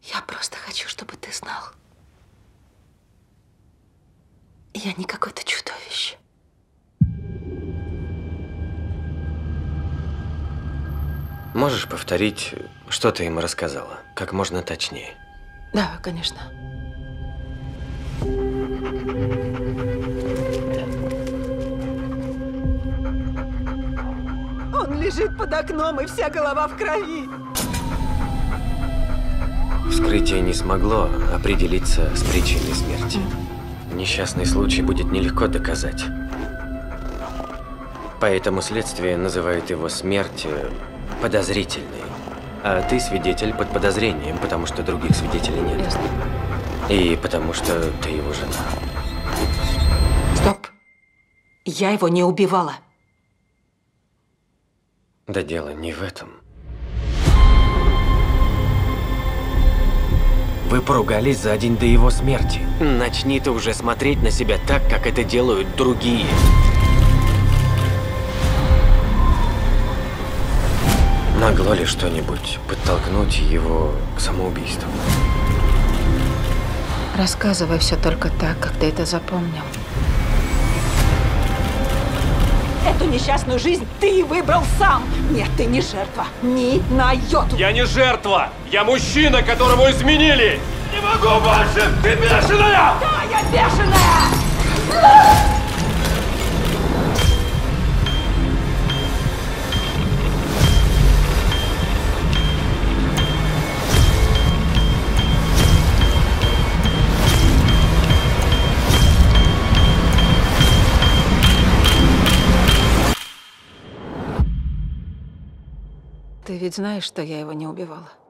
Я просто хочу, чтобы ты знал. Я не какое-то чудовище. Можешь повторить, что ты ему рассказала? Как можно точнее. Да, конечно. Он лежит под окном, и вся голова в крови. Вскрытие не смогло определиться с причиной смерти. Несчастный случай будет нелегко доказать. Поэтому следствие называет его смерть подозрительной. А ты свидетель под подозрением, потому что других свидетелей нет. Ясно. И потому что ты его жена. Стоп. Я его не убивала. Да дело не в этом. Вы поругались за день до его смерти. Начни ты уже смотреть на себя так, как это делают другие. Могло ли что-нибудь подтолкнуть его к самоубийству? Рассказывай все только так, как ты это запомнил. Эту несчастную жизнь ты выбрал сам. Нет, ты не жертва. Ни на йоту. Я не жертва! Я мужчина, которого изменили! Не могу больше! Ты бешеная! Да, я бешеная! Ты ведь знаешь, что я его не убивала?